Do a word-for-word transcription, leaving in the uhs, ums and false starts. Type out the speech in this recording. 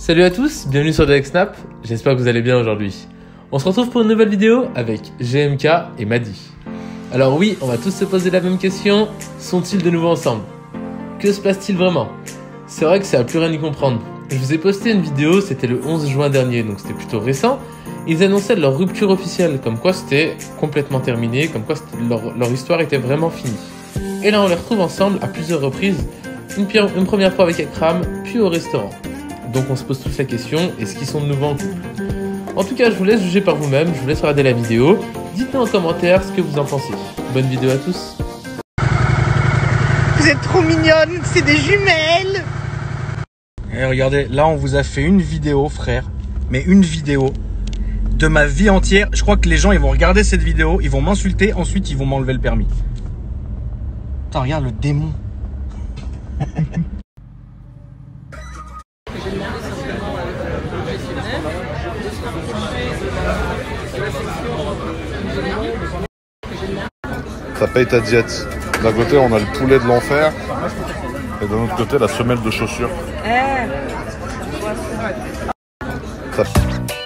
Salut à tous, bienvenue sur DexSnap, j'espère que vous allez bien aujourd'hui. On se retrouve pour une nouvelle vidéo avec G M K et Madi. Alors oui, on va tous se poser la même question, sont-ils de nouveau ensemble? Que se passe-t-il vraiment? C'est vrai que ça a plus rien y comprendre. Je vous ai posté une vidéo, c'était le onze juin dernier, donc c'était plutôt récent. Ils annonçaient leur rupture officielle, comme quoi c'était complètement terminé, comme quoi leur, leur histoire était vraiment finie. Et là on les retrouve ensemble à plusieurs reprises, une, une première fois avec Akram, puis au restaurant. Donc on se pose tous la question, est-ce qu'ils sont de nouveau en couple? En tout cas, je vous laisse juger par vous-même, je vous laisse regarder la vidéo. Dites-moi en commentaire ce que vous en pensez. Bonne vidéo à tous. Vous êtes trop mignonnes, c'est des jumelles. Et regardez, là on vous a fait une vidéo, frère, mais une vidéo de ma vie entière. Je crois que les gens ils vont regarder cette vidéo, ils vont m'insulter, ensuite ils vont m'enlever le permis. Putain, regarde le démon. Ça paye ta diète. D'un côté, on a le poulet de l'enfer, et d'un autre côté, la semelle de chaussures. Eh. Ça...